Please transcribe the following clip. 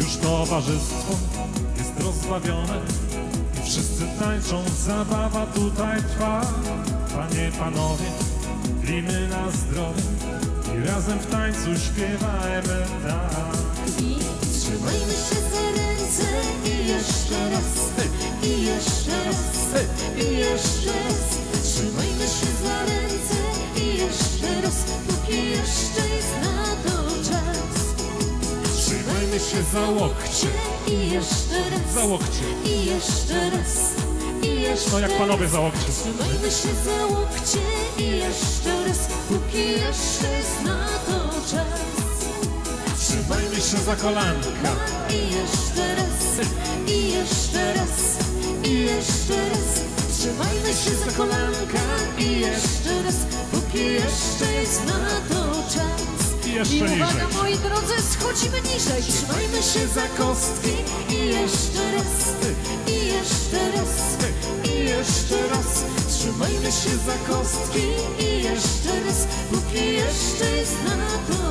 Już towarzystwo jest rozbawione i wszyscy tańczą, zabawa tutaj trwa. Panie, panowie, pijmy na zdrowie i razem w tańcu śpiewajmy tak. I trzymajmy się za ręce i jeszcze raz, i jeszcze raz, i jeszcze raz. Trzymajmy się za ręce i jeszcze raz, póki jeszcze jest na to czas. Trzymajmy się za łokcie i jeszcze raz, za łokcie. i jeszcze raz, i jeszcze No jak panowie za łokcie. trzymajmy się za łokcie i jeszcze raz, póki jeszcze jest na to czas. Trzymajmy się za kolanka I jeszcze raz, i jeszcze raz, i jeszcze raz. Trzymajmy się za kolanka i jeszcze raz, póki jeszcze jest na to czas. i jeszcze I uwaga, niżej. moi drodzy, schodzimy niżej. Trzymajmy się za kostki i jeszcze raz, i jeszcze raz, i jeszcze raz. Trzymajmy się za kostki i jeszcze raz, póki jeszcze jest na to